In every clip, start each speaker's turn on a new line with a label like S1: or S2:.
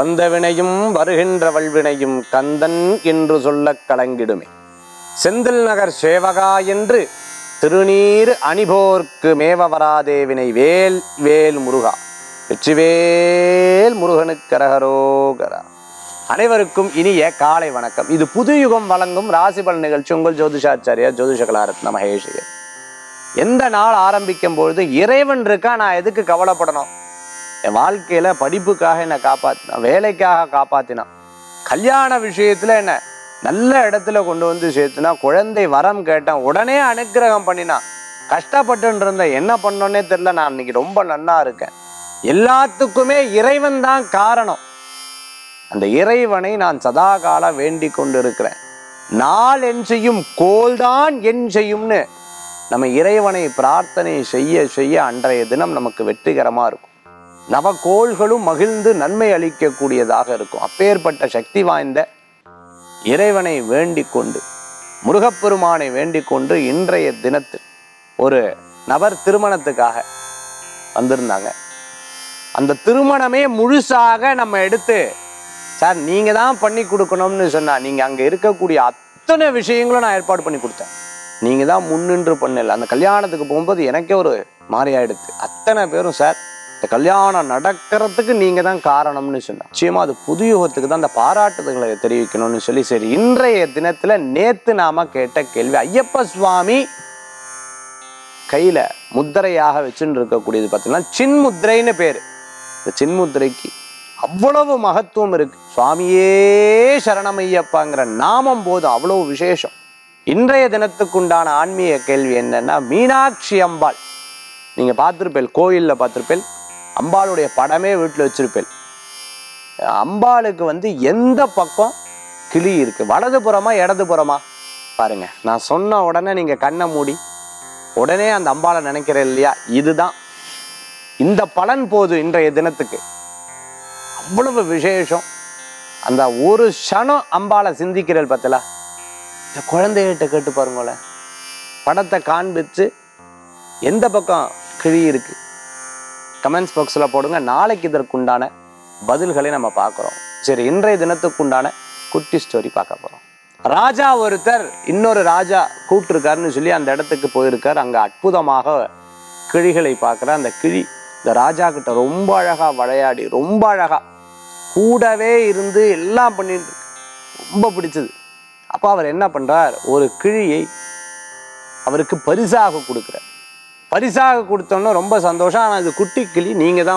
S1: வந்த வினையும் வருகின்ற வல்வினையும் கந்தன் என்று சொல்ல கலங்கிடுமே. செந்தில் நகர் சேவகா என்று திருநீர் அணிபோர்க்கு மேவ வராதே வினை. வேல் வேல் முருகா. வெற்றிவேல் முருகனுக்கு கரகரோகரா. அனைவருக்கும் இனிய காலை வணக்கம். இது புது யுகம் வழங்கும் ராசிபலன் நிகழ்ச்சி. உங்கள் ஜோதிஷாச்சாரியா ஜோதிஷ கலாரத்ன மகேஷியர். எந்த நாள் ஆரம்பிக்கும் பொழுது இறைவன் இருக்கா, நான் எதுக்கு கவலைப்படணும்? என் வாழ்க்கையில படிப்புக்காக என்னை காப்பாத்தினான், வேலைக்காக காப்பாத்தினான், கல்யாண விஷயத்துல என்ன நல்ல இடத்துல கொண்டு வந்து சேர்த்துனா, குழந்தை வரம் கேட்டேன் உடனே அனுக்கிரகம் பண்ணினான், கஷ்டப்பட்டு இருந்த என்ன பண்ணோன்னே தெரியல, நான் இன்னைக்கு ரொம்ப நன்னா இருக்கேன். எல்லாத்துக்குமே இறைவன் தான் காரணம். அந்த இறைவனை நான் சதா கால வேண்டிக் கொண்டு இருக்கிறேன். நாள் என் செய்யும் கோல்தான் என் செய்யும்னு நம்ம இறைவனை பிரார்த்தனை செய்ய செய்ய அன்றைய தினம் நமக்கு வெற்றிகரமா இருக்கும். நவகோள்களும் மகிழ்ந்து நன்மை அளிக்கக்கூடியதாக இருக்கும். அப்பேற்பட்ட சக்தி வாய்ந்த இறைவனை வேண்டிக் கொண்டு, முருகப்பெருமானை வேண்டிக் கொண்டு, இன்றைய தினத்தில் ஒரு நபர் திருமணத்துக்காக வந்திருந்தாங்க. அந்த திருமணமே முழுசாக நம்ம எடுத்து, சார் நீங்க தான் பண்ணி கொடுக்கணும்னு சொன்னா, நீங்க அங்க இருக்கக்கூடிய அத்தனை விஷயங்களும் நான் ஏற்பாடு பண்ணி கொடுத்தேன், நீங்க தான் முன்னின்று பண்ணல. அந்த கல்யாணத்துக்கு போகும்போது எனக்கே ஒரு மாறி ஆயிடுச்சு. அத்தனை பேரும் சார் இந்த கல்யாணம் நடக்கிறதுக்கு நீங்க தான் காரணம்னு சொன்னா, நிச்சயமா அது புது யுகத்துக்கு தான் அந்த பாராட்டுதல்களை தெரிவிக்கணும்னு சொல்லி, சரி இன்றைய தினத்துல நேத்து நாம கேட்ட கேள்வி, ஐயப்ப சுவாமி கையில முத்திரையாக வச்சுன்னு இருக்கக்கூடியது பார்த்தீங்கன்னா சின்முத்திரைன்னு பேரு. இந்த சின்முத்திரைக்கு அவ்வளவு மகத்துவம் இருக்கு. சுவாமியே சரணமையப்பாங்கிற நாமம் போதும், அவ்வளவு விசேஷம். இன்றைய தினத்துக்குண்டான ஆன்மீக கேள்வி என்னன்னா, மீனாட்சி அம்பாள் நீங்க பார்த்திருப்பேன், கோயில்ல பார்த்திருப்பேன், அம்பாளுடைய படமே வீட்டில் வச்சிருப்பேன். அம்பாளுக்கு எந்த பக்கம் கிளி இருக்கு, வலது புறமா இடது புறமா பாருங்க. நான் சொன்ன உடனே நீங்க கண்ணை மூடி உடனே அந்த அம்பாளை நினைக்கிறேன் இல்லையா? இதுதான் இந்த பலன் போதும் இன்றைய தினத்துக்கு. அவ்வளவு விசேஷம். அந்த ஒரு க்ஷணம் அம்பாளை சிந்திக்கிறேன் பார்த்தல, இந்த குழந்தைகிட்ட கேட்டு பாருங்களேன், படத்தை காண்பிச்சு எந்த பக்கம் கிளி இருக்கு கமெண்ட்ஸ் பாக்ஸில் போடுங்க. நாளைக்கு இதற்குண்டான பதில்களை நம்ம பார்க்குறோம். சரி, இன்றைய தினத்துக்குண்டான குட்டி ஸ்டோரி பார்க்க போகிறோம். ராஜா ஒருத்தர் இன்னொரு ராஜா கூப்பிட்டுருக்காருன்னு சொல்லி அந்த இடத்துக்கு போயிருக்கார். அங்கே அற்புதமாக கிளிகளை பார்க்குற அந்த கிளி இந்த ராஜா கிட்ட ரொம்ப அழகா விளையாடி, ரொம்ப அழகா கூடவே இருந்து எல்லாம் பண்ணிட்டு இருக்கு. ரொம்ப பிடிச்சது. அப்போ அவர் என்ன பண்றார், ஒரு கிளியை அவருக்கு பரிசாக கொடுக்குறார். பரிசாக கொடுத்தோன்னா ரொம்ப சந்தோஷம். ஆனால் இது குட்டி கிளி, நீங்க தான்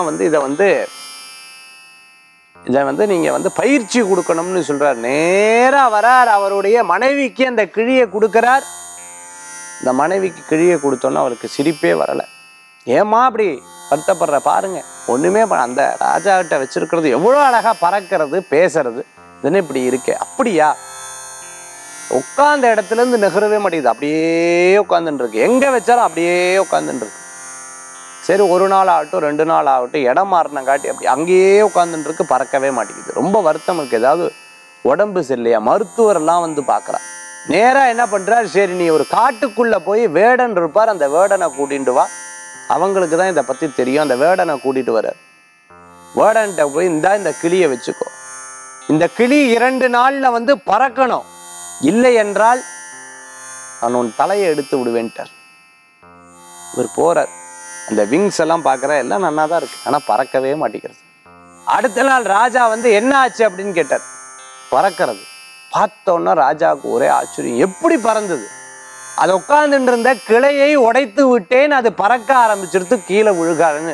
S1: இதை நீங்க பயிற்சி கொடுக்கணும்னு சொல்றார். நேரா வரார், அவருடைய மனைவிக்கு அந்த கிழியை கொடுக்கிறார். இந்த மனைவிக்கு கிழியை கொடுத்தோன்னா அவருக்கு சிரிப்பே வரல. ஏமா அப்படி வருத்தப்படுற பாருங்க, ஒண்ணுமே அந்த ராஜா கிட்ட வச்சிருக்கிறது எவ்வளவு அழகா பறக்கிறது, பேசுறது, இதுன்னு இப்படி இருக்கே. அப்படியா? உட்கார்ந்த இடத்துல இருந்து நகரவே மாட்டேங்குது, அப்படியே உட்காந்துட்டு இருக்கு. எங்க வச்சாலும் அப்படியே உட்காந்துட்டு இருக்கு. சரி, ஒரு நாள் ஆகட்டும், 2 நாள் ஆகட்டும், இடம் மாறினங்காட்டி அப்படி அங்கேயே உட்காந்துட்டு இருக்கு, பறக்கவே மாட்டேங்குது. ரொம்ப வருத்தம் இருக்கு. ஏதாவது உடம்பு சரியில்லையா? மருத்துவர் எல்லாம் பார்க்கறா. நேரா என்ன பண்றார், சரி நீ ஒரு காட்டுக்குள்ள போய் வேடன் இருப்பார், அந்த வேடனை கூட்டிட்டு வா, அவங்களுக்கு தான் இதை பத்தி தெரியும். அந்த வேடனை கூட்டிட்டு வர்றார். வேடன்ட்ட போய் இந்த கிளியை வச்சுக்கோ, இந்த கிளி 2 நாள்ல பறக்கணும், இல்லை என்றால் நான் உன் தலையை எடுத்து விடுவேன்ட்டார். இவர் போறார். அந்த விங்ஸ் எல்லாம் பார்க்குற, எல்லாம் நன்னா தான் இருக்கு, ஆனா பறக்கவே மாட்டேங்கிறது. அடுத்த நாள் ராஜா என்ன ஆச்சு அப்படின்னு கேட்டார். பறக்கிறது பார்த்தோன்னா ராஜாவுக்கு ஒரே ஆச்சரியம். எப்படி பறந்தது? அது உட்கார்ந்துட்டு இருந்த கிளையை உடைத்து விட்டேன், அது பறக்க ஆரம்பிச்சிருத்து, கீழே விழுகாதுன்னு.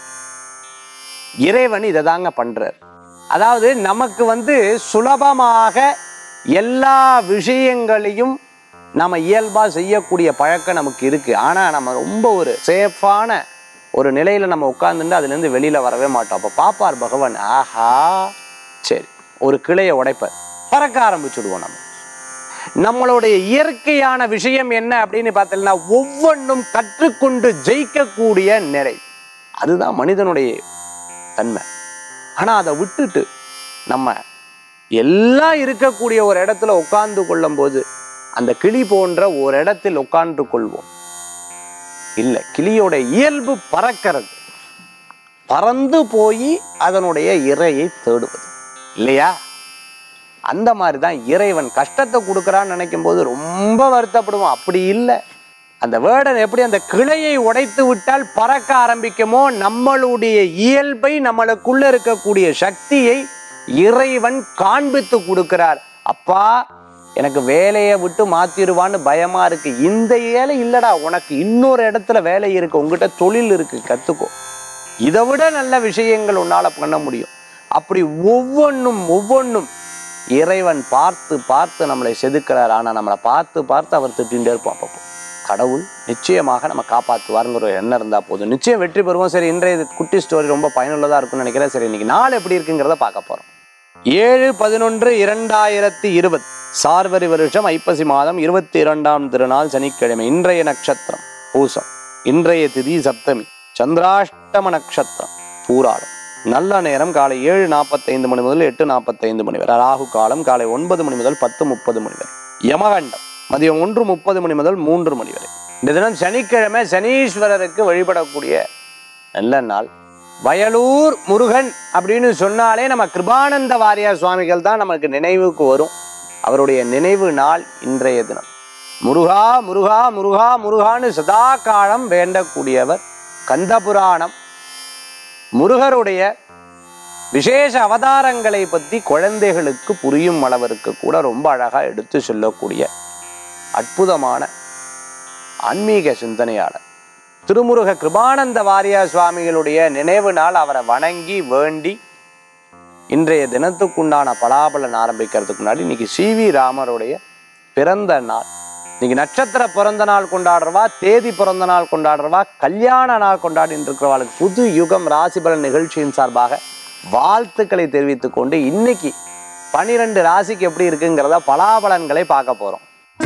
S1: இறைவன் இதை தாங்க பண்றார். அதாவது நமக்கு சுலபமாக எல்லா விஷயங்களையும் நம்ம இயல்பா செய்யக்கூடிய பழக்கம் நமக்கு இருக்கு. ஆனா நம்ம ரொம்ப ஒரு சேஃபான ஒரு நிலையில நம்ம உட்கார்ந்துட்டு அதுல இருந்து வெளியில வரவே மாட்டோம். அப்ப பாப்பார் பகவான், ஆஹா சரி, ஒரு கிளையை உடைப்பார், பறக்க ஆரம்பிச்சுடுவோம். நம்மளுடைய இயற்கையான விஷயம் என்ன அப்படின்னு பார்த்தீங்கன்னா, ஒவ்வொன்றும் கற்றுக்கொண்டு ஜெயிக்கக்கூடிய நிலை, அதுதான் மனிதனுடைய தன்மை. ஆனா அதை விட்டுட்டு நம்ம எல்லாம் இருக்கக்கூடிய ஒரு இடத்துல உட்கார்ந்து கொள்ளும் போது அந்த கிளி போன்ற ஒரு இடத்தில் உட்கார்ந்து கொள்வோம். இல்லை, கிளியோட இயல்பு பறக்கிறது, பறந்து போய் அதனுடைய இரையை தேடுவது. இல்லையா? அந்த மாதிரி தான் இறைவன் கஷ்டத்தை கொடுக்குறான்னு நினைக்கும் போது ரொம்ப வருத்தப்படுவோம். அப்படி இல்லை. அந்த வேர்டன் எப்படி அந்த கிளையை உடைத்து விட்டால் பறக்க ஆரம்பிக்குமோ, நம்மளுடைய இயல்பை, நம்மளுக்குள்ள இருக்கக்கூடிய சக்தியை இறைவன் காண்பித்து கொடுக்கிறார். அப்பா, எனக்கு வேலையை விட்டு மாத்திருவான்னு பயமா இருக்கு. இந்த வேலை இல்லடா, உனக்கு இன்னொரு இடத்துல வேலை இருக்கு, உங்ககிட்ட தொழில் இருக்கு, கத்துக்கோ. இதை விட நல்ல விஷயங்கள் உன்னால பண்ண முடியும். அப்படி ஒவ்வொன்றும் இறைவன் பார்த்து பார்த்து நம்மளை செதுக்கிறார். ஆனா நம்மளை பார்த்து பார்த்து அவர் திட்டிகிட்டே இருப்போம். அப்பப்போ கடவுள் நிச்சயமாக நம்ம காப்பாற்றுவாருங்கிற எண்ணம் இருந்தால் போதும், நிச்சயம் வெற்றி பெறுவோம். சரி, இன்றைய குட்டி ஸ்டோரி ரொம்ப பயனுள்ளதாக இருக்கும்னு நினைக்கிறேன். சரி, இன்னைக்கு நாள் எப்படி இருக்குங்கிறத பார்க்க போகிறோம். 7/11/2020 சார்வரி வருஷம் ஐப்பசி மாதம் 22ஆம் திருநாள் சனிக்கிழமை. இன்றைய நட்சத்திரம் பூசம், இன்றைய திதி சப்தமி, சந்திராஷ்டம நட்சத்திரம் பூராடம். நல்ல நேரம் காலை 7:45 மணி முதல் 8:45 மணி வரை. ராகு காலம் காலை 9 மணி முதல் 10:30 மணி வரை. யமகண்டம் மதியம் 1:30 மணி முதல் 3 மணி வரை. இந்த தினம் சனிக்கிழமை, சனீஸ்வரருக்கு வழிபடக்கூடிய நல்ல நாள். வயலூர் முருகன் அப்படின்னு சொன்னாலே நம்ம கிருபானந்த வாரியார் சுவாமிகள் தான் நமக்கு நினைவுக்கு வரும். அவருடைய நினைவு நாள் இன்றைய தினம். முருகா முருகா முருகா முருகான்னு சதா காலம் வேண்டக்கூடியவர். கந்தபுராணம் முருகருடைய விசேஷ அவதாரங்களை பற்றி குழந்தைகளுக்கு புரியும் அளவிற்கு கூட ரொம்ப அழகா எடுத்து சொல்லக்கூடிய அற்புதமான ஆன்மீக சிந்தனையாளர் திருமுருக கிருபானந்த வாரியார் சுவாமிகளுடைய நினைவு நாள். அவரை வணங்கி வேண்டி இன்றைய தினத்துக்குண்டான பலாபலன் ஆரம்பிக்கிறதுக்கு முன்னாடி இன்னைக்கு சிவி ராமருடைய பிறந்த நாள். இன்னைக்கு நட்சத்திர பிறந்த நாள் கொண்டாடுறவா, தேதி பிறந்த நாள் கொண்டாடுறவா, கல்யாண நாள் கொண்டாடிட்டு இருக்கிறவாளுக்கு புது யுகம் ராசிபலன் நிகழ்ச்சியின் சார்பாக வாழ்த்துக்களை தெரிவித்துக் கொண்டு இன்னைக்கு 12 ராசிக்கு எப்படி இருக்குங்கிறத பலாபலன்களை பார்க்க போறோம்.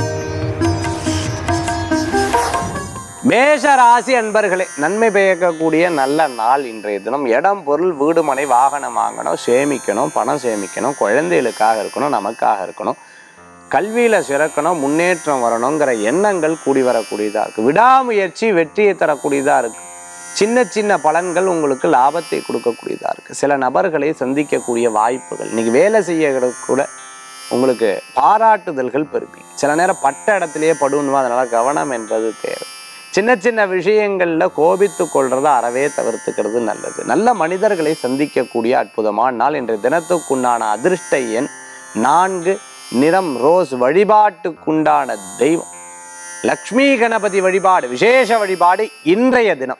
S1: மேஷ ராசி அன்பர்களே, நன்மை பயக்கக்கூடிய நல்ல நாள் இன்றைய தினம். இடம், பொருள், வீடு, மனை, வாகனம் வாங்கணும், சேமிக்கணும், பணம் சேமிக்கணும், குழந்தைகளுக்காக இருக்கணும், நமக்காக இருக்கணும், கல்வியில சிறக்கணும், முன்னேற்றம் வரணுங்கிற எண்ணங்கள் கூடி வரக்கூடியதா இருக்கு. விடாமுயற்சி வெற்றியை தரக்கூடியதா இருக்கு. சின்ன சின்ன பலன்கள் உங்களுக்கு லாபத்தை கொடுக்கக்கூடியதா இருக்கு. சில நபர்களை சந்திக்கக்கூடிய வாய்ப்புகள். இன்னைக்கு வேலை செய்ய கூட உங்களுக்கு பாராட்டுதல்கள் பெறுவீங்க. சில நேரம் பட்ட இடத்திலேயே படுவா, அதனால கவனம் என்றது தேவை. சின்ன சின்ன விஷயங்கள்ல கோபித்து கொள்றதை அறவே தவிர்த்துக்கிறது நல்லது. நல்ல மனிதர்களை சந்திக்கக்கூடிய அற்புதமான நாள். இன்றைய தினத்துக்குண்டான அதிர்ஷ்ட எண் 4, நிறம் ரோஸ். வழிபாட்டுக்குண்டான தெய்வம் லக்ஷ்மி கணபதி வழிபாடு, விசேஷ வழிபாடு இன்றைய தினம்.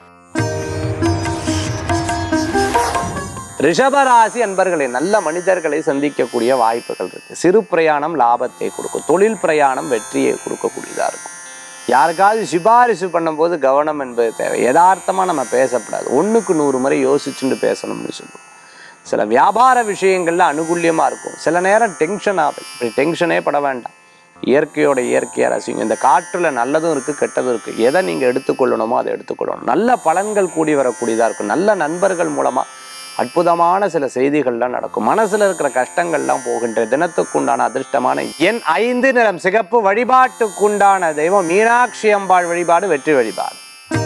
S1: ரிஷபராசி அன்பர்களே, நல்ல மனிதர்களை சந்திக்கக்கூடிய வாய்ப்புகள் இருக்கு. சிறு பிரயாணம் லாபத்தை கொடுக்கும். தொழில் பிரயாணம் வெற்றியை கொடுக்கக்கூடியதா இருக்கும். யாருக்காவது சிபாரிசு பண்ணும்போது கவனம் என்பது தேவை. யதார்த்தமா நம்ம பேசப்படாது. 1க்கு 100 முறை யோசிச்சுட்டு பேசணும்னு சொல்லுவோம். சில வியாபார விஷயங்கள்ல அனுகூல்யமா இருக்கும். சில நேரம் டென்ஷன் ஆகுது. இப்படி டென்ஷனே பட வேண்டாம். இயற்கையோட இயற்கையா ரசிங்க. இந்த காற்றுல நல்லதும் இருக்கு, கெட்டதும் இருக்கு. எதை நீங்க எடுத்துக்கொள்ளணுமோ அதை எடுத்துக்கொள்ளணும். நல்ல பலன்கள் கூடி வரக்கூடியதா இருக்கும். நல்ல நண்பர்கள் மூலமா அற்புதமான சில செய்திகள்லாம் நடக்கும். மனசுல இருக்கிற கஷ்டங்கள்லாம் போகின்ற தினத்துக்குண்டான அதிர்ஷ்டமான எண் 5, நிறம் சிகப்பு. வழிபாட்டுக்குண்டான தெய்வம் மீனாட்சி அம்பாள் வழிபாடு, வெற்றி வழிபாடு.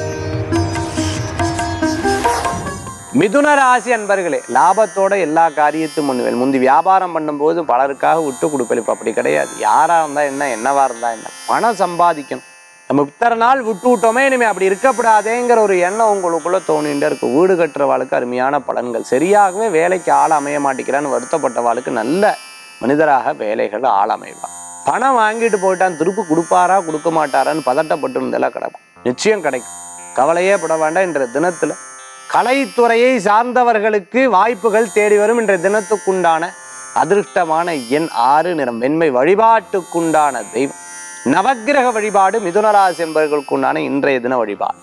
S1: மிதுன ராசி அன்பர்களே, லாபத்தோட எல்லா காரியத்தையும் முன்னுவேன். முந்தி வியாபாரம் பண்ணும்போது பலருக்காக விட்டு கொடுப்பேன். இப்போ அப்படி கிடையாது. யாரா இருந்தா என்ன, என்னவா இருந்தா என்ன, பணம் சம்பாதிக்கணும். நம்ம இத்தனை நாள் விட்டு விட்டோமே, இனிமே அப்படி இருக்கப்படாதேங்கிற ஒரு எண்ணம் உங்களுக்குள்ள தோணிகிட்டே இருக்கு. வீடு கட்டுறவாளுக்கு அருமையான பலன்கள். சரியாகவே வேலைக்கு ஆள் அமைய மாட்டேங்கிறான்னு வருத்தப்பட்டவாளுக்கு நல்ல மனிதராக வேலைகள் ஆள் அமைவார். பணம் வாங்கிட்டு போயிட்டான், திருப்பி கொடுப்பாரா கொடுக்க மாட்டாரான்னு பதட்டப்பட்டு இருந்தெல்லாம் கிடைக்கும். நிச்சயம் கிடைக்கும், கவலையே பட வேண்டாம். இன்றைய தினத்துல கலைத்துறையை சார்ந்தவர்களுக்கு வாய்ப்புகள் தேடி வரும். இன்றைய தினத்துக்குண்டான அதிர்ஷ்டமான எண் 6, நிறம் வெண்மை. வழிபாட்டுக்குண்டான தெய்வம் நவக்கிரக வழிபாடு. மிதுனராசி என்பவர்களுக்குண்டான இன்றைய தின வழிபாடு.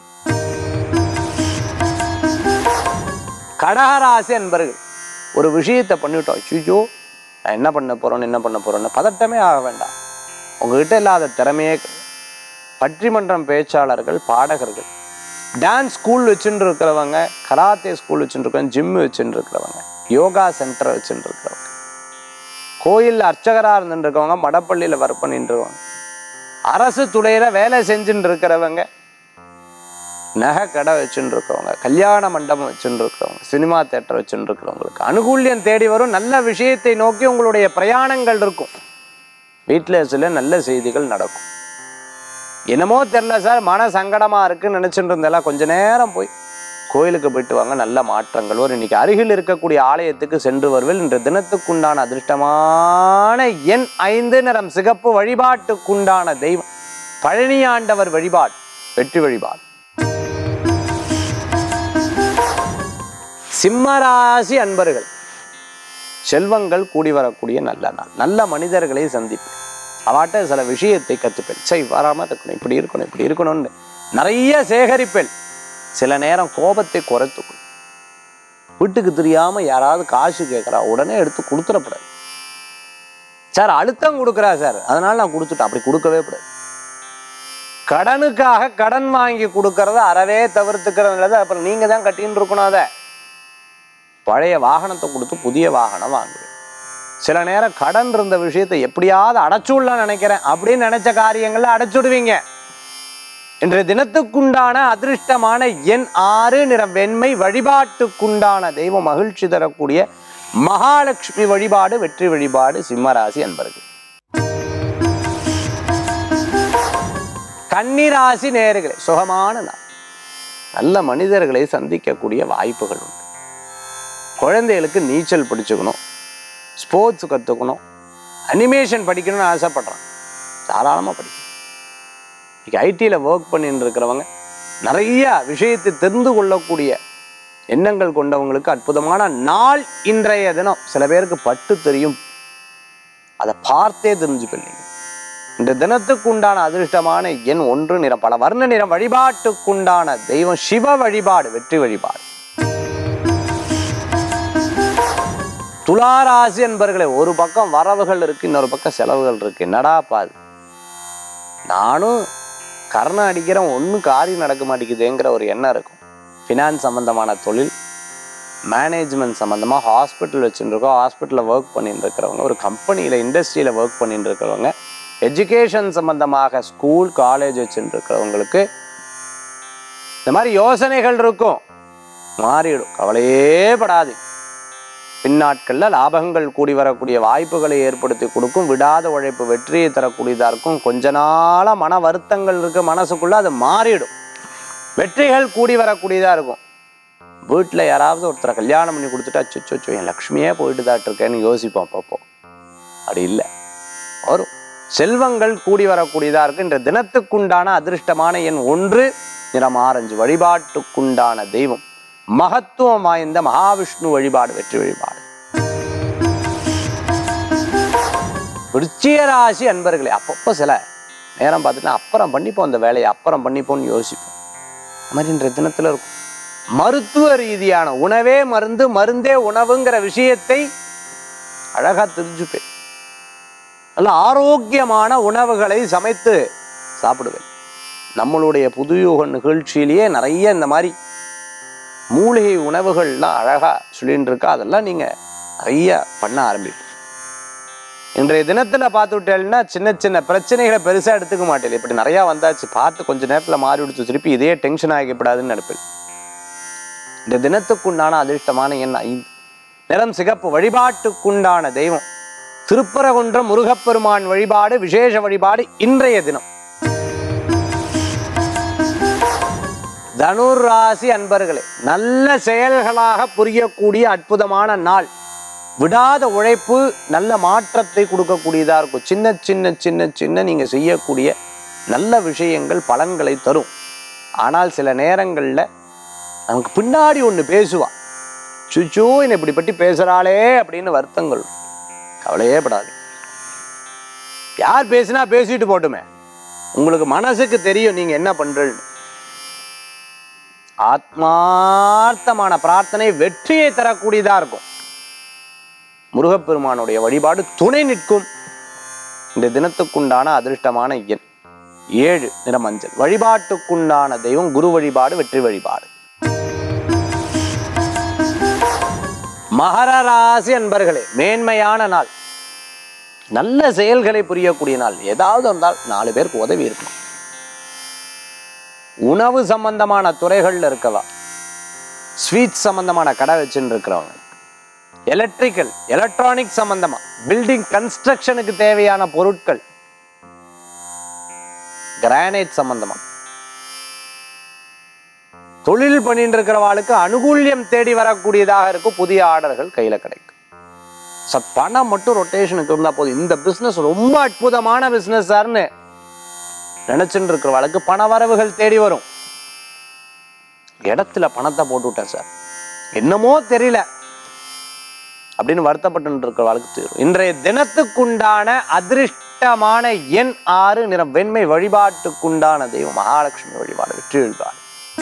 S1: கடகராசி என்பர்கள், ஒரு விஷயத்தை பண்ணிவிட்டோம், ஐயோ நான் என்ன பண்ண போறோன்னு பதட்டமே ஆக வேண்டாம். உங்ககிட்ட இல்லாத திறமையே. பட்டிமன்றம் பேச்சாளர்கள், பாடகர்கள், டான்ஸ் ஸ்கூல் வச்சுட்டு இருக்கிறவங்க, கராத்தே ஸ்கூல் வச்சுட்டு இருக்கிறவங்க, ஜிம் வச்சுட்டு இருக்கிறவங்க, யோகா சென்டர் வச்சுட்டு இருக்கிறவங்க, கோயில் அர்ச்சகராக இருந்துட்டு இருக்கவங்க, மடப்பள்ளியில் ஒர்க் பண்ணிட்டு இருக்கவங்க, அரசு துறையில வேலை செஞ்சுட்டு இருக்கிறவங்க, நகை கடை வச்சுட்டு இருக்கவங்க, கல்யாண மண்டபம் வச்சுட்டு இருக்கிறவங்க, சினிமா தியேட்டர் வச்சுட்டு இருக்கிறவங்களுக்கு அனுகூல்யம் தேடி வரும். நல்ல விஷயத்தை நோக்கி உங்களுடைய பிரயாணங்கள் இருக்கும். வீட்டில் சில நல்ல செய்திகள் நடக்கும். என்னமோ தெரில சார், மன சங்கடமாக இருக்குன்னு நினச்சிட்டு இருந்தெல்லாம் கொஞ்ச நேரம் போய் கோயிலுக்கு போயிட்டு வாங்க, நல்ல மாற்றங்கள் வரும். இன்னைக்கு அருகில் இருக்கக்கூடிய ஆலயத்துக்கு சென்று வருவேன். இன்று தினத்துக்குண்டான அதிர்ஷ்டமான எண் 5, நிறம் சிகப்பு. வழிபாட்டுக்குண்டான தெய்வம் பழனி ஆண்டவர் வழிபாடு, வெற்றி வழிபாடு. சிம்மராசி அன்பர்கள், செல்வங்கள் கூடி வரக்கூடிய நல்ல நாள். நல்ல மனிதர்களை சந்திப்பேன். அவாட்ட சில விஷயத்தை கற்றுப்பேன். சரி, வராமல் இருக்கணும், இப்படி இருக்கணும், இப்படி இருக்கணும்னு நிறைய சேகரிப்பேன். சில நேரம் கோபத்தை குறைத்துக்கணும். வீட்டுக்கு தெரியாம யாராவது காசு கேட்குறா, உடனே எடுத்து கொடுத்துடப்படாது. சார் அழுத்தம் கொடுக்குறா சார், அதனால நான் கொடுத்துட்டேன், அப்படி கொடுக்கவே கூடாது. கடனுக்காக கடன் வாங்கி கொடுக்கறத அறவே தவிர்த்துக்கிறது. அப்புறம் நீங்க தான் கட்டின்னு இருக்கணும். அதை பழைய வாகனத்தை கொடுத்து புதிய வாகனம் வாங்குவேன். சில நேரம் கடன் இருந்த விஷயத்தை எப்படியாவது அடைச்சுடலாம் நினைக்கிறேன் அப்படின்னு நினைச்ச காரியங்கள்ல அடைச்சுடுவீங்க. இன்றைய தினத்துக்குண்டான அதிர்ஷ்டமான எண் 6, நிறம் வெண்மை. வழிபாட்டுக்குண்டான தெய்வம் மகிழ்ச்சி தரக்கூடிய மகாலட்சுமி வழிபாடு, வெற்றி வழிபாடு. சிம்மராசி அன்பர்கள். கன்னிராசி நேயர்களே, சுகமான நாள். நல்ல மனிதர்களை சந்திக்கக்கூடிய வாய்ப்புகள் உண்டு. குழந்தைகளுக்கு நீச்சல் படிச்சுக்கணும், ஸ்போர்ட்ஸ் கற்றுக்கணும், அனிமேஷன் படிக்கணும்னு ஆசைப்படுறான், தாராளமாக படிக்கணும். இன்னைக்கு ஐடியில் ஒர்க் பண்ணிட்டு இருக்கிறவங்க நிறைய விஷயத்தை தெரிந்து கொள்ளக்கூடிய எண்ணங்கள் கொண்டவங்களுக்கு அற்புதமான நாள் இன்றைய தினம். சில பேருக்கு பட்டு தெரியும், அதை பார்த்தே தெரிஞ்சுக்கொள்ளீங்க. இந்த தினத்துக்குண்டான அதிர்ஷ்டமான எண் 1, நிறம் பல வர்ண நிறம். வழிபாட்டுக்குண்டான தெய்வம் சிவ வழிபாடு, வெற்றி வழிபாடு. துளாராசி என்பர்களே, ஒரு பக்கம் வரவுகள் இருக்கு, இன்னொரு பக்கம் செலவுகள் இருக்கு. என்னடா பாது, நானும் கர்ணம் அடிக்கிறேன், ஒன்றும் காரியம் நடக்க மாட்டேங்குதுங்கிற ஒரு எண்ணம் இருக்கும். ஃபினான்ஸ் சம்மந்தமான தொழில், மேனேஜ்மெண்ட் சம்மந்தமாக ஹாஸ்பிட்டல் வச்சுருக்கோம், ஹாஸ்பிட்டலில் ஒர்க் பண்ணிட்டு இருக்கிறவங்க, ஒரு கம்பெனியில் இண்டஸ்ட்ரியில் ஒர்க் பண்ணிட்டு இருக்கிறவங்க, எஜுகேஷன் சம்மந்தமாக ஸ்கூல் காலேஜ் வச்சுட்டு இருக்கிறவங்களுக்கு இந்த மாதிரி யோசனைகள் இருக்கும். மாறிடும், கவலையே படாது. பின்னாட்களில் லாபங்கள் கூடி வரக்கூடிய வாய்ப்புகளை ஏற்படுத்தி கொடுக்கும். விடாத உழைப்பு வெற்றியை தரக்கூடியதாக இருக்கும். கொஞ்ச நாளாக மன வருத்தங்கள் இருக்கு மனசுக்குள்ள, அது மாறிடும். வெற்றிகள் கூடி வரக்கூடியதாக இருக்கும். வீட்டில் யாராவது ஒருத்தரை கல்யாணம் பண்ணி கொடுத்துட்டா, அச்சோ என் லக்ஷ்மியே போயிட்டு தாட்டு இருக்கேன்னு யோசிப்போம். அப்பப்போ அப்படி இல்லை, வரும். செல்வங்கள் கூடி வரக்கூடியதாக இருக்கு. இன்ற தினத்துக்குண்டான அதிர்ஷ்டமான எண் 1, நிறம் ஆரஞ்சு. வழிபாட்டுக்குண்டான தெய்வம் மகத்துவம் வாய்ந்த மகாவிஷ்ணு வழிபாடு, வெற்றி வழிபாடு. விருச்சிக ராசி அன்பர்களே, அப்பப்போ சில நேரம் பார்த்துட்டு அப்புறம் பண்ணிப்போம், அந்த வேலையை அப்புறம் பண்ணிப்போம்னு யோசிப்போம். அது மாதிரி இன்றைய தினத்தில் இருக்கும். மருத்துவ ரீதியான உணவே மருந்து, மருந்தே உணவுங்கிற விஷயத்தை அழகா தெரிஞ்சுப்பேன். நல்ல ஆரோக்கியமான உணவுகளை சமைத்து சாப்பிடுவேன். நம்மளுடைய புதுயுக நிகழ்ச்சியிலேயே நிறைய இந்த மாதிரி மூலிகை உணவுகள்லாம் அழகா சொல்லிட்டு இருக்கா. அதெல்லாம் நீங்க நிறைய பண்ண ஆரம்பிப்போம். இன்றைய தினத்துல பார்த்துட்டேன்னா சின்ன சின்ன பிரச்சனைகளை பெருசா எடுத்துக்க மாட்டேன். இப்படி நிறைய வந்தாச்சு, பார்த்து கொஞ்ச நேரத்துல மாறி விடுத்து, திருப்பி இதே டென்ஷன் ஆகிப்படாதுன்னு நினைப்பேன். இந்த தினத்துக்குண்டான அதிர்ஷ்டமான எண் 5, நிறம் சிகப்பு. வழிபாட்டுக்குண்டான தெய்வம் திருப்பரங்குன்றம் முருகப்பெருமான் வழிபாடு, விசேஷ வழிபாடு. இன்றைய தினம் தனுர் ராசி அன்பர்களே, நல்ல செயல்களாக புரியக்கூடிய அற்புதமான நாள். விடாத உழைப்பு நல்ல மாற்றத்தை கொடுக்கக்கூடியதா இருக்கும். சின்ன சின்ன சின்ன சின்ன நீங்க செய்யக்கூடிய நல்ல விஷயங்கள் பலன்களை தரும். ஆனால் சில நேரங்கள்ல நமக்கு பின்னாடி ஒண்ணு பேசுவா, சுச்சோ என்னை இப்படி பற்றி பேசுறாளே அப்படின்னு வருத்தங்கள். கவலையே படாது, யார் பேசினா பேசிட்டு போட்டுமே, உங்களுக்கு மனசுக்கு தெரியும் நீங்க என்ன பண்றீங்க. ஆத்மார்த்தமான பிரார்த்தனை வெற்றியை தரக்கூடியதா இருக்கும். முருகப்பெருமானுடைய வழிபாடு துணை நிற்கும். இந்த தினத்துக்குண்டான அதிர்ஷ்டமான எண் 7, நிறம் மஞ்சள். வழிபாட்டுக்குண்டான தெய்வம் குரு வழிபாடு, வெற்றி வழிபாடு. மகர ராசி அன்பர்களே, மேன்மையான நாள். நல்ல செயல்களை புரியக்கூடிய நாள். ஏதாவது இருந்தால் 4 பேருக்கு உதவி இருக்கணும். உணவு சம்பந்தமான துறைகள்ல இருக்கவா, ஸ்வீட் சம்பந்தமான கடை வச்சுட்டு இருக்கிறவங்க, எலக்ட்ரிக்கல் எலக்ட்ரானிக் சம்பந்தமா, பில்டிங் கன்ஸ்ட்ரக்ஷனுக்கு தேவையான பொருட்கள், கிரானைட் சம்பந்தமா, தொழில் பண்ணிட்டு இருக்கிறவாளுக்கு அனுகூல்யம் தேடி வரக்கூடியதாக இருக்கும். புதிய ஆர்டர்கள் கையில கிடைக்கும். பணம் மட்டும் ரொட்டேஷனுக்கு இருந்தா போதும். இந்த பிசினஸ் ரொம்ப அற்புதமான பிசினஸ் சார்னு நினைச்சுட்டு இருக்கிறவாளுக்கு பண வரவுகள் தேடி வரும். இடத்துல பணத்தை போட்டு விட்டேன் சார், என்னமோ தெரியல அப்படின்னு வருத்தப்பட்டு இருக்கிறவாளுக்கு தீரும். இன்றைய தினத்துக்குண்டான அதிர்ஷ்டமான எண் 6, நிறம் வெண்மை. வழிபாட்டுக்குண்டான தெய்வம் மகாலட்சுமி வழிபாடு, வெற்றி வழிபாடு.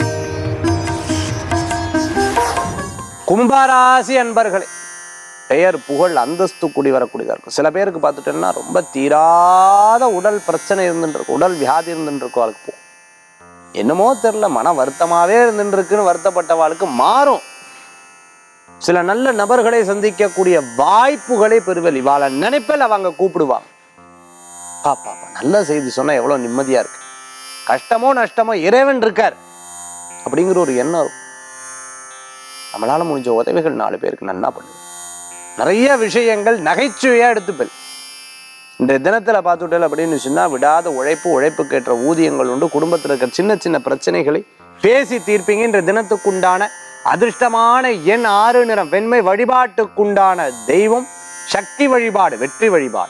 S1: கும்பராசி அன்பர்களே, பெயர் புகழ் அந்தஸ்து கூடி வரக்கூடியதா இருக்கும். சில பேருக்கு பார்த்துட்டோம்னா ரொம்ப தீராத உடல் பிரச்சனை இருந்துட்டு இருக்கும், உடல் வியாதி இருந்துட்டு இருக்கும். வாழ்க்கை போகும், என்னமோ தெரியல, மன வருத்தமாவே இருந்துட்டு இருக்குன்னு வருத்தப்பட்டவாளுக்கு மாறும். சில நல்ல நபர்களை சந்திக்கக்கூடிய வாய்ப்புகளை பெறுவல். இவாள நினைப்பில் அவங்க கூப்பிடுவாங்க. பாப்பா நல்ல செய்தி சொன்னா எவ்வளவு நிம்மதியா இருக்கு, கஷ்டமோ நஷ்டமோ இறைவன் இருக்கார் அப்படிங்கிற ஒரு எண்ணம் இருக்கும். நம்மளால முடிஞ்ச உதவிகள் 4 பேருக்கு நன்னா பண்ணுது. நிறைய விஷயங்கள் நகைச்சுவையா எடுத்துப்பல். இன்றைய தினத்துல பார்த்துட்டல் அப்படின்னு சொன்னா விடாத உழைப்பு, உழைப்புக்கு ஏற்ற ஊதியங்கள் உண்டு. குடும்பத்தில் இருக்கிற சின்ன சின்ன பிரச்சனைகளை பேசி தீர்ப்பீங்க. இன்றைய தினத்துக்குண்டான அதிர்ஷ்டமான எண் 6, நிறம் வெண்மை. வழிபாட்டுக்குண்டான தெய்வம் சக்தி வழிபாடு, வெற்றி வழிபாடு.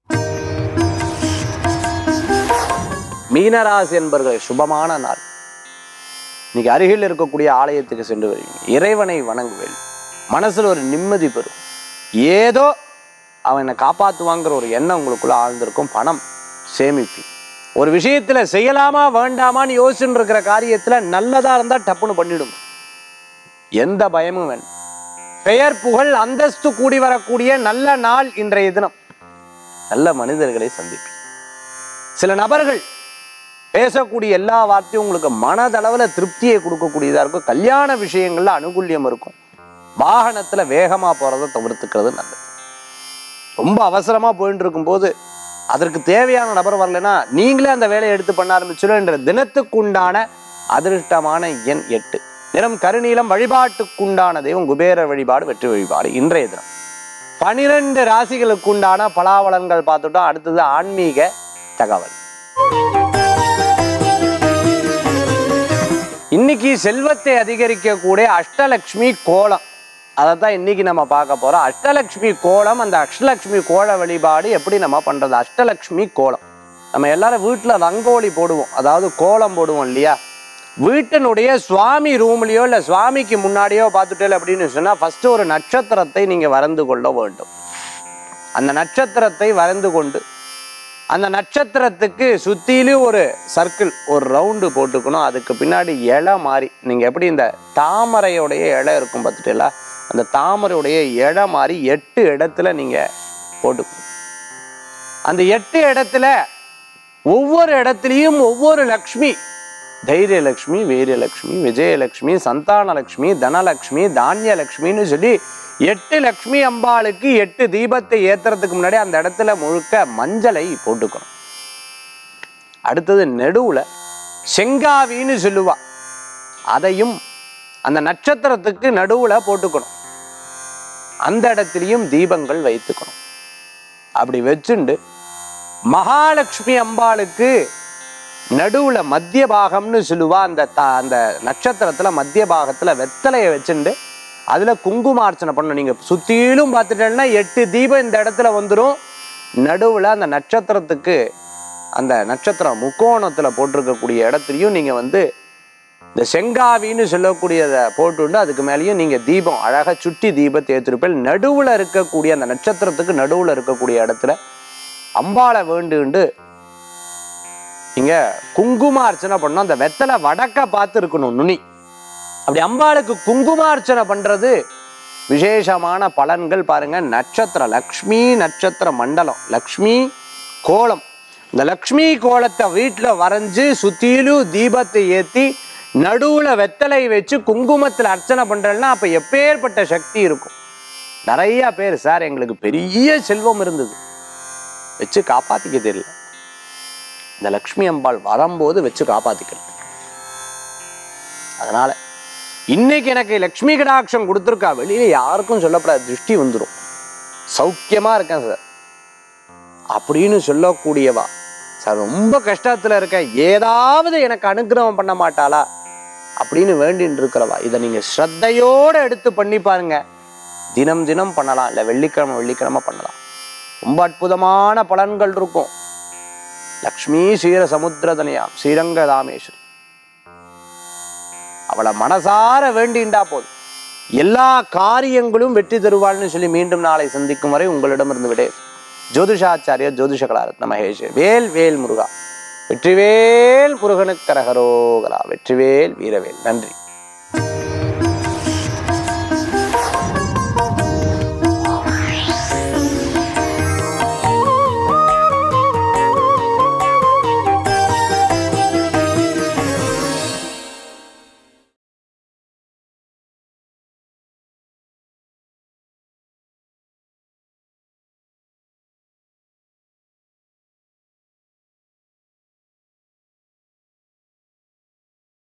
S1: மீனராசி என்பவர்களை சுபமான நாள். இன்னைக்கு அருகில் இருக்கக்கூடிய ஆலயத்துக்கு சென்று வருவீங்க, இறைவனை வணங்குவேன், மனசுல ஒரு நிம்மதி பெறும். ஏதோ அவன் என்னை காப்பாற்றுவாங்கிற ஒரு எண்ணம் உங்களுக்குள்ள ஆழ்ந்திருக்கும். பணம் சேமிப்பி ஒரு விஷயத்துல செய்யலாமா வேண்டாமான்னு யோசிச்சுட்டு இருக்கிற காரியத்துல நல்லதா இருந்தா டப்புன்னு பண்ணிடும், எந்த பயமும் வேண்டாம். பெயர் புகழ் அந்தஸ்து கூடி வரக்கூடிய நல்ல நாள் இன்றைய தினம். நல்ல மனிதர்களை சந்திப்பி. சில நபர்கள் பேசக்கூடிய எல்லா வார்த்தையும் உங்களுக்கு மனதளவுல திருப்தியை கொடுக்கக்கூடியதா இருக்கும். கல்யாண விஷயங்கள்ல அனுகூல்யம் இருக்கும். வாகனத்துல வேகமா போறதை தவிர்த்துக்கிறது நல்லது. ரொம்ப அவசரமா போயிட்டு இருக்கும் போது அதற்கு தேவையான நபர் வரலைன்னா நீங்களே அந்த வேலையை எடுத்து பண்ண ஆரம்பிச்சிடும். என்ற தினத்துக்குண்டான அதிர்ஷ்டமான எண் 8, நிறம் கருநீலம். வழிபாட்டுக்குண்டான தெய்வம் குபேர வழிபாடு, வெற்றி வழிபாடு. இன்றைய தினம் 12 ராசிகளுக்குண்டான பலாபலன்கள் பார்த்துட்டோம். அடுத்தது ஆன்மீக தகவல். இன்னைக்கு செல்வத்தை அதிகரிக்கக்கூடிய அஷ்டலட்சுமி கோலம், அதைத்தான் இன்னைக்கு நம்ம பார்க்க போறோம். அஷ்டலட்சுமி கோலம், அந்த அஷ்டலட்சுமி கோல வழிபாடு எப்படி நம்ம பண்றது? அஷ்டலட்சுமி கோலம் நம்ம எல்லாரும் வீட்டுல ரங்கோலி போடுவோம், அதாவது கோலம் போடுவோம் இல்லையா? வீட்டினுடைய சுவாமி ரூம்லயோ இல்ல சுவாமிக்கு முன்னாடியோ பார்த்துட்டே அப்படின்னு சொன்னா ஃபர்ஸ்ட் ஒரு நட்சத்திரத்தை நீங்க வரைந்து கொள்ள வேண்டும். அந்த நட்சத்திரத்தை வரைந்து கொண்டு அந்த நட்சத்திரத்துக்கு சுத்திலும் ஒரு சர்க்கிள், ஒரு ரவுண்டு போட்டுக்கணும். அதுக்கு பின்னாடி இலை மாதிரி, நீங்க எப்படி இந்த தாமரையுடைய இலை இருக்கும் பார்த்துட்டீங்களா, அந்த தாமரையுடைய இலை மாதிரி 8 இடத்துல நீங்க போட்டுக்கணும். அந்த 8 இடத்துல ஒவ்வொரு இடத்துலையும் ஒவ்வொரு லக்ஷ்மி, தைரியலக்ஷ்மி, வீரியலக்ஷ்மி, விஜயலக்ஷ்மி, சந்தானலக்ஷ்மி, தனலக்ஷ்மி, தானியலக்ஷ்மின்னு சொல்லி 8 லக்ஷ்மி அம்பாளுக்கு 8 தீபத்தை ஏத்துறதுக்கு முன்னாடி அந்த இடத்துல முழுக்க மஞ்சளை போட்டுக்கணும். அடுத்தது நடுவுல செங்காவின்னு சொல்லுவா, அதையும் அந்த நட்சத்திரத்துக்கு நடுவுல போட்டுக்கணும். அந்த இடத்துலையும் தீபங்கள் வைத்துக்கணும். அப்படி வச்சுண்டு மகாலட்சுமி அம்பாளுக்கு நடுவுல மத்திய பாகம்னு சொல்லுவா, அந்த நட்சத்திரத்துல மத்திய பாகத்துல வெத்தலையை வச்சுண்டு அதுல குங்குமார்ச்சனை பண்ணணும். நீங்க சுத்திலும் பார்த்துட்டேன்னா 8 தீபம் இந்த இடத்துல வந்துடும். நடுவுல அந்த நட்சத்திரத்துக்கு, அந்த நட்சத்திரம் முக்கோணத்துல போட்டிருக்கக்கூடிய இடத்துலையும் நீங்க இந்த செங்காவின்னு சொல்லக்கூடியதை போட்டுண்டு அதுக்கு மேலேயும் நீங்க தீபம் அழகா சுட்டி தீபத்தை ஏற்றிருப்பேன். நடுவுல இருக்கக்கூடிய அந்த நட்சத்திரத்துக்கு நடுவுல இருக்கக்கூடிய இடத்துல அம்பாளை வேண்டுண்டு நீங்க குங்குமார்ச்சனை பண்ணணும். அந்த வெத்தலை வடக்க பார்த்து இருக்கணும் நுனி. அப்படி அம்பாளுக்கு குங்குமார்ச்சனை பண்றது விசேஷமான பலன்கள் பாருங்க. நட்சத்திரம் லக்ஷ்மி நட்சத்திர மண்டலம், லக்ஷ்மி கோலம், இந்த லக்ஷ்மி கோலத்தை வீட்டுல வரைஞ்சு சுத்திலும் தீபத்தை ஏத்தி நடுவுல வெத்தலை வச்சு குங்குமத்துல அர்ச்சனை பண்றேன்னா அப்ப எப்பேற்பட்ட சக்தி இருக்கும். நிறைய பேர் சார் எங்களுக்கு பெரிய செல்வம் இருந்தது, வச்சு காப்பாத்திக்க தெரியல. இந்த லக்ஷ்மி அம்பாள் வரும்போது வச்சு காப்பாத்திக்கணும். அதனால இன்னைக்கு எனக்கு லக்ஷ்மி கடாட்சம் கொடுத்துருக்கா, வெளியில யாருக்கும் சொல்லப்படாது, திருஷ்டி வந்துடும், சௌக்கியமா இருக்கேன் சார் அப்படின்னு சொல்லக்கூடியவா. சார் ரொம்ப கஷ்டத்துல இருக்கேன், ஏதாவது எனக்கு அனுகிரகம் பண்ண மாட்டாளா அப்படின்னு வேண்டின்னு இருக்கிறவா. இதை நீங்க ஸ்ரத்தையோட எடுத்து பண்ணி பாருங்க. தினம் தினம் பண்ணலாம், இல்லை வெள்ளிக்கிழமை பண்ணலாம். ரொம்ப அற்புதமான பலன்கள் இருக்கும். லக்ஷ்மி சீர சமுத்திரதனியாம் ஸ்ரீரங்க ராமேஸ்வரி, அவளை மனசார வேண்டிண்டா போதும், எல்லா காரியங்களும் வெற்றி தருவாள்னு சொல்லி மீண்டும் நாளை சந்திக்கும் வரை உங்களிடமிருந்து விடை ஜோதிஷாச்சாரிய ஜோதிஷ கலாரத்ன மகேஷ். வேல் வேல் முருகா, வெற்றிவேல் முருகனுக்கு கரகரோகரா, வெற்றிவேல் வீரவேல். நன்றி.